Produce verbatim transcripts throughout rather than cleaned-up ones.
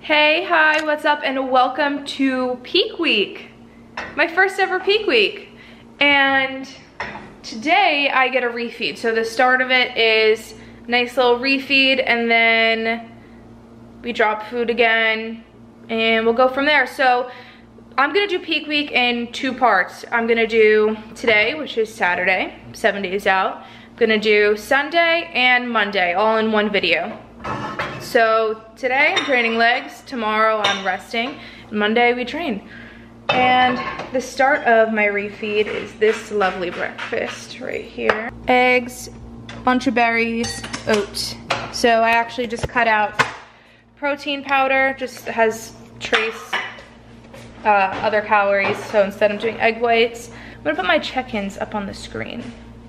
Hey, hi, what's up, and welcome to Peak Week. My first ever Peak Week. And today I get a refeed. So the start of it is nice little refeed, and then we drop food again, and we'll go from there. So I'm gonna do Peak Week in two parts. I'm gonna do today, which is Saturday, seven days out. I'm gonna do Sunday and Monday, all in one video. So today I'm training legs, tomorrow I'm resting, Monday we train. And the start of my refeed is this lovely breakfast right here. Eggs, bunch of berries, oats. So I actually just cut out protein powder, just has trace uh, other calories. So instead I'm doing egg whites, I'm gonna put my check-ins up on the screen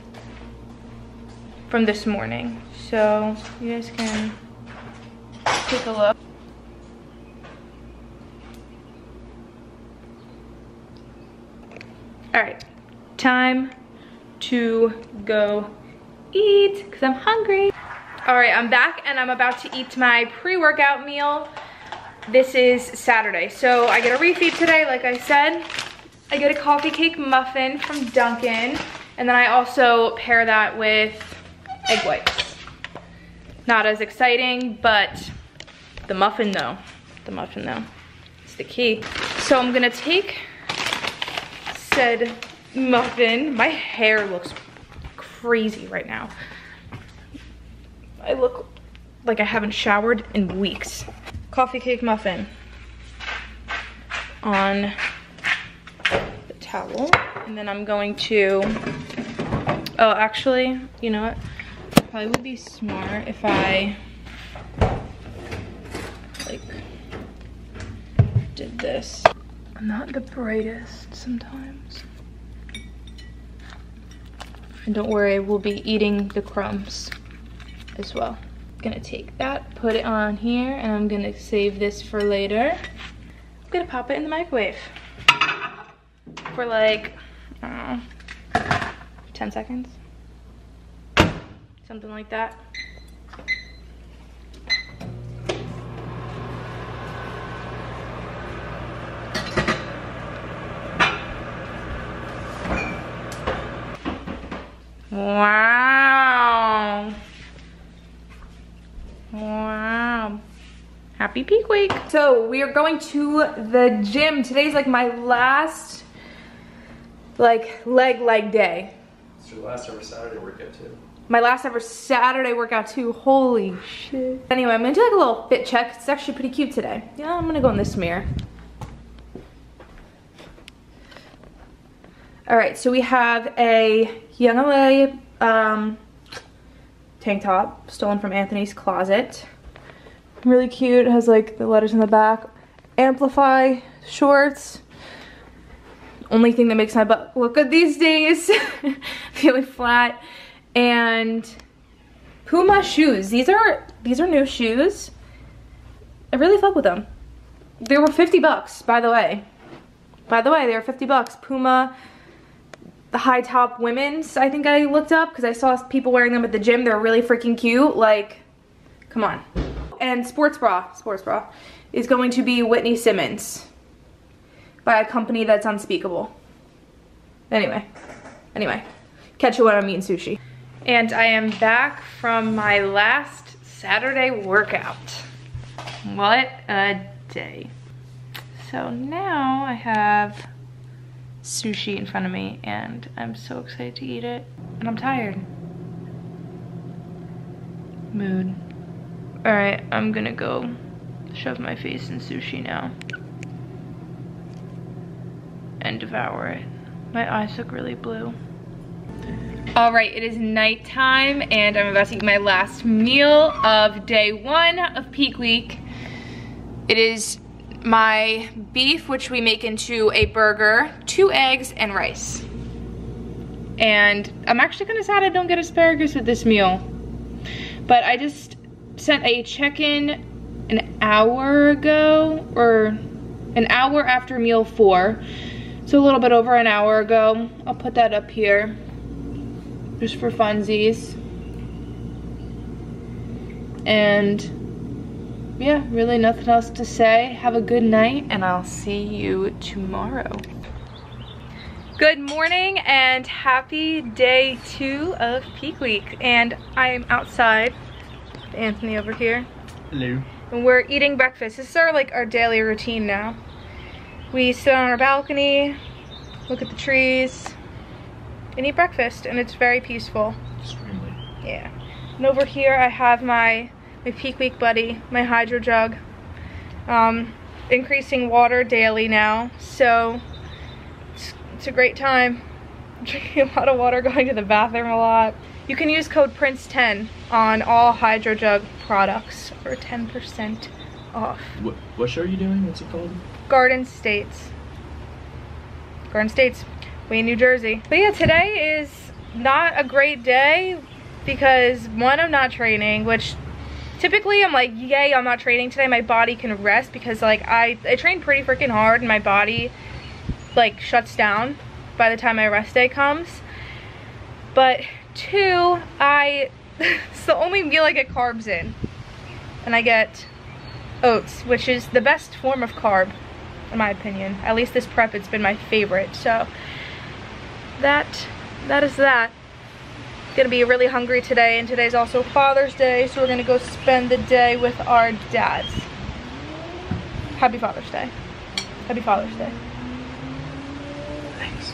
from this morning. So you guys can take a look. All right, time to go eat because I'm hungry. All right, I'm back and I'm about to eat my pre-workout meal. This is Saturday, so I get a refeed today, like I said. I get a coffee cake muffin from Dunkin', and then I also pair that with egg whites. Not as exciting, but the muffin though, the muffin though, it's the key. So I'm gonna take said muffin. My hair looks crazy right now. I look like I haven't showered in weeks. Coffee cake muffin on the towel. And then I'm going to, oh actually, you know what? Probably would be smart if I like did this. I'm not the brightest sometimes. And don't worry, we'll be eating the crumbs as well. I'm gonna take that, put it on here, and I'm gonna save this for later. I'm gonna pop it in the microwave for like, I don't know, ten seconds. Something like that. Wow. Wow. Happy Peak Week. So we are going to the gym. Today's like my last like leg leg day. It's your last ever Saturday workout too. My last ever Saturday workout too. Holy shit. Anyway, I'm gonna do like a little fit check. It's actually pretty cute today. Yeah, I'm gonna go in this mirror. All right, so we have a Young L A um, tank top stolen from Anthony's closet. Really cute, it has like the letters in the back. Amplify shorts. Only thing that makes my butt look good these days. Feeling flat. And Puma shoes. These are these are new shoes. I really fuck with them. They were fifty bucks, by the way. By the way, they were fifty bucks. Puma, the high top women's, I think I looked up because I saw people wearing them at the gym. They're really freaking cute. Like, come on. And sports bra, sports bra is going to be Whitney Simmons by a company that's unspeakable. Anyway, anyway, catch you when I'm eating sushi. And I am back from my last Saturday workout. What a day. So now I have sushi in front of me and I'm so excited to eat it. And I'm tired. Mood. All right, I'm gonna go shove my face in sushi now and devour it. My eyes look really blue. All right, it is nighttime and I'm about to eat my last meal of day one of Peak Week. It is my beef, which we make into a burger, two eggs, and rice. And I'm actually kind of sad I don't get asparagus with this meal. But I just sent a check-in an hour ago, or an hour after meal four. So a little bit over an hour ago. I'll put that up here, just for funsies. And yeah, really nothing else to say. Have a good night, and I'll see you tomorrow. Good morning and happy day two of peak week. And I'm outside with Anthony over here. Hello. And we're eating breakfast. This is our like our daily routine now. We sit on our balcony, look at the trees, and eat breakfast, and it's very peaceful. Extremely. Yeah. And over here I have my my peak week buddy, my hydro jug. Um, increasing water daily now, so it's, it's a great time. I'm drinking a lot of water, going to the bathroom a lot. You can use code Prince ten on all hydro jug products for ten percent off. What, what show are you doing? What's it called? Garden States. Garden States, way in New Jersey. But yeah, today is not a great day because one, I'm not training, which typically I'm like, yay, I'm not training today. My body can rest because like I, I train pretty freaking hard and my body like shuts down by the time my rest day comes. But two, I, it's the only meal I get carbs in. And I get oats, which is the best form of carb, in my opinion. At least this prep, it's been my favorite. So that, that is that. Gonna be really hungry today, and today's also Father's Day, so we're gonna go spend the day with our dads. Happy Father's Day. Happy Father's Day. Thanks.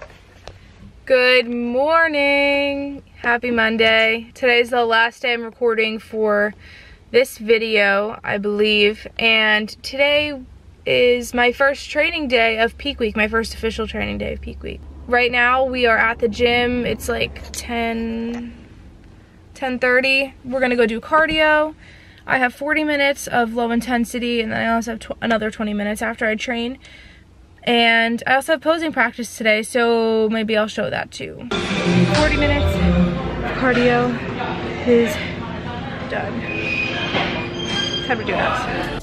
Good morning. Happy Monday. Today's the last day I'm recording for this video, I believe, and today is my first training day of peak week, my first official training day of peak week. Right now we are at the gym. It's like ten thirty. We're gonna go do cardio. I have forty minutes of low intensity, and then I also have tw another twenty minutes after I train. And I also have posing practice today, so maybe I'll show that too. forty minutes cardio is done. Time to do abs.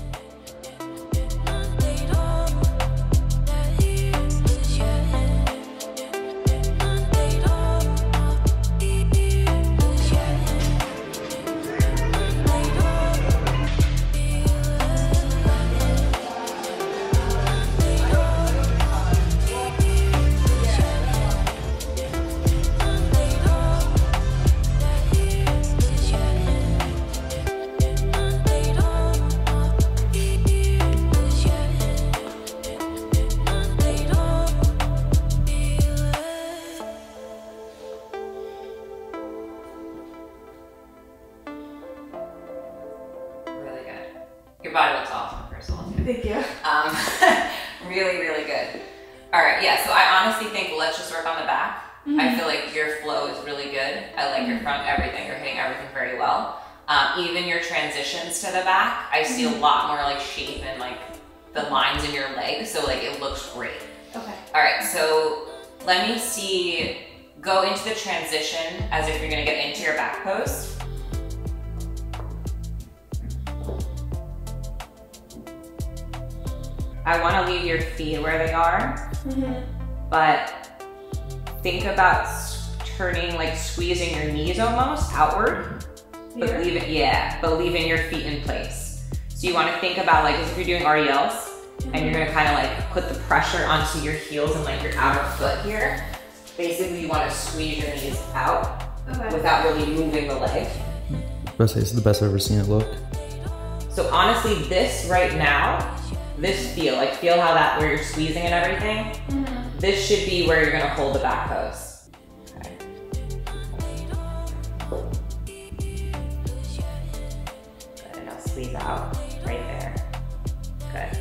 Your body looks awesome, first of all. Thank you. Um, really, really good. All right, yeah, so I honestly think let's just work on the back. Mm-hmm. I feel like your flow is really good. I like your front, everything. You're hitting everything very well. Um, even your transitions to the back, I see mm-hmm. a lot more like shape and like the lines in your legs, so like it looks great. Okay. All right, so let me see, go into the transition as if you're gonna get into your back pose. I want to leave your feet where they are, mm-hmm. but think about turning, like squeezing your knees almost outward, but Here? leave it, yeah, but leaving your feet in place. So you want to think about like as if you're doing R D Ls, mm-hmm. and you're going to kind of like put the pressure onto your heels and like your outer foot here. Basically, you want to squeeze your knees out okay. without really moving the leg. I say, this is the best I've ever seen it look. So honestly, this right now, this feel, like feel how that, where you're squeezing and everything, mm-hmm. this should be where you're gonna hold the back pose. Okay. Good, and now squeeze out, right there. Good.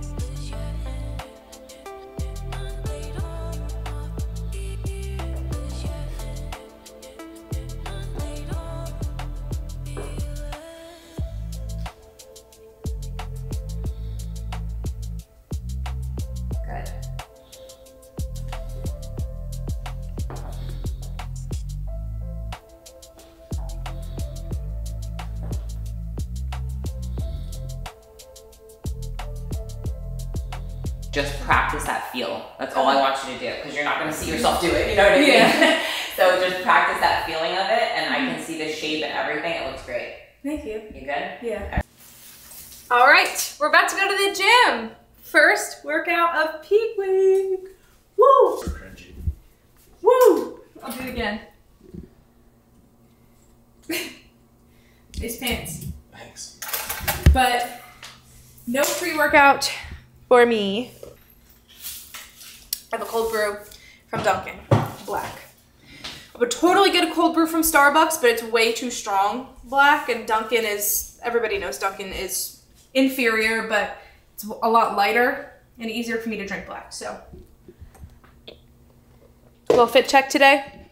Just practice that feel. That's all I want you to do, because you're not gonna see yourself do it, you know what I mean? Yeah. So just practice that feeling of it, and I can see the shape and everything. It looks great. Thank you. You good? Yeah. All right, we're about to go to the gym. First workout of peak week. Woo! Woo! I'll do it again. Nice pants. Thanks. But no pre-workout for me. I have a cold brew from Dunkin', black. I would totally get a cold brew from Starbucks, but it's way too strong black, and Dunkin' is, everybody knows Dunkin' is inferior, but it's a lot lighter and easier for me to drink black, so. A little fit check today.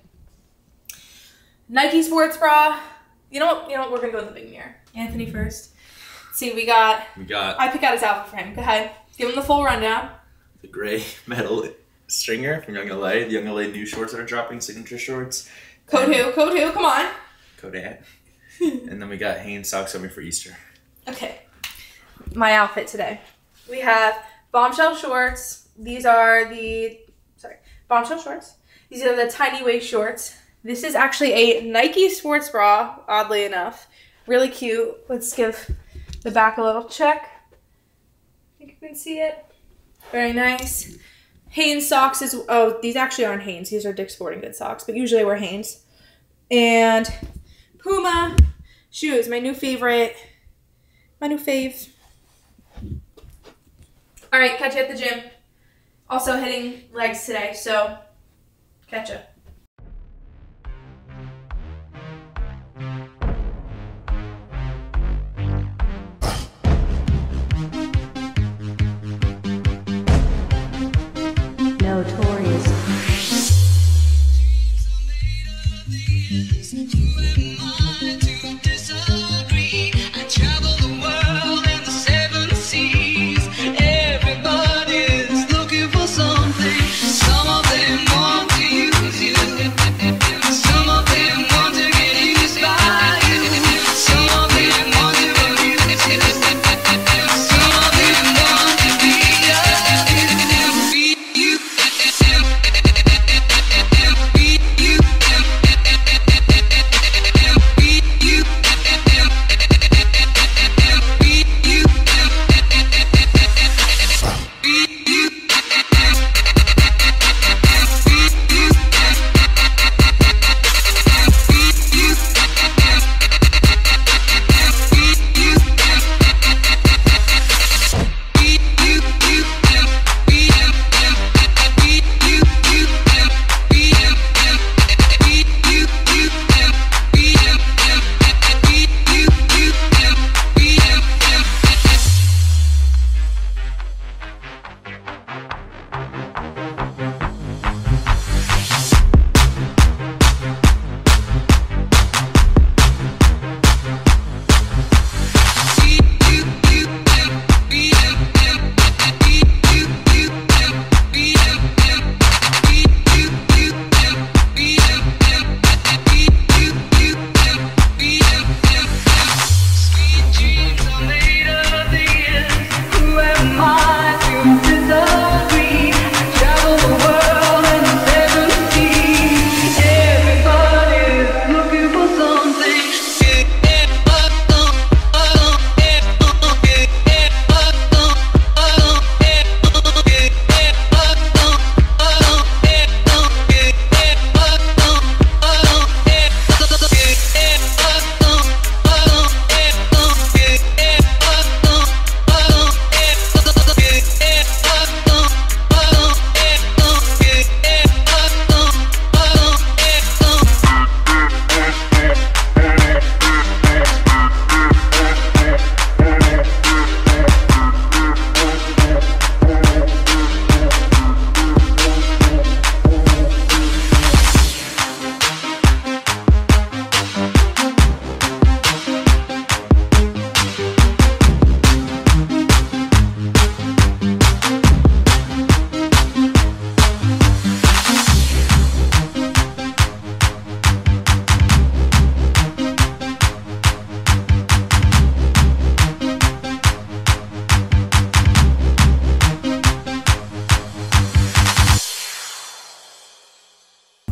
Nike sports bra. You know what, you know what, we're gonna go in the big mirror. Anthony first. Let's see, we got, We got I pick out his outfit for him. Go ahead, give him the full rundown. the gray metal stringer from Young L A, the Young L A new shorts that are dropping, signature shorts. Code who, code who, come on. Kodak. And then we got Hanes socks on me for Easter. Okay, my outfit today. We have bombshell shorts. These are the, sorry, bombshell shorts. These are the tiny waist shorts. This is actually a Nike sports bra, oddly enough. Really cute. Let's give the back a little check. I think you can see it. Very nice. Hanes socks is, oh, these actually aren't Hanes. These are Dick's Sporting Goods socks, but usually I wear Hanes. And Puma shoes, my new favorite, my new fave. All right, catch you at the gym. Also hitting legs today, so catch ya.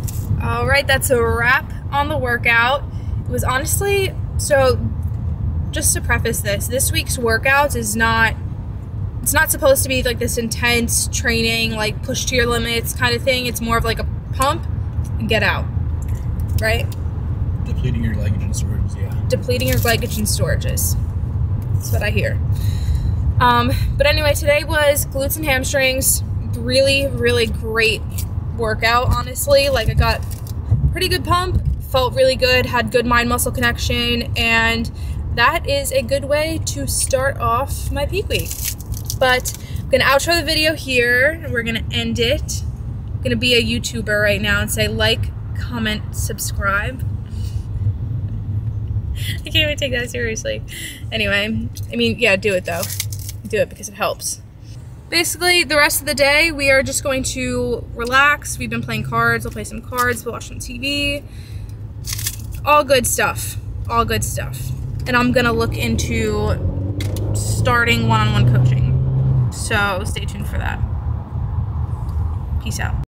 right, that's a wrap on the workout. It was honestly, so just to preface this, this week's workouts is not, it's not supposed to be like this intense training, like push to your limits kind of thing. It's more of like a pump and get out, right? Depleting your glycogen storages, yeah. Depleting your glycogen storages. That's what I hear. Um, but anyway, today was glutes and hamstrings. Really, really great workout, honestly. Like, I got pretty good pump, felt really good, had good mind-muscle connection, and that is a good way to start off my peak week. But I'm gonna outro the video here, and we're gonna end it. I'm gonna be a YouTuber right now and say like, comment, subscribe. I can't even take that seriously. Anyway, I mean, yeah, do it though. Do it because it helps. Basically, the rest of the day, we are just going to relax. We've been playing cards. We'll play some cards. We'll watch some T V. All good stuff. All good stuff. And I'm gonna look into starting one-on-one coaching. So stay tuned for that. Peace out.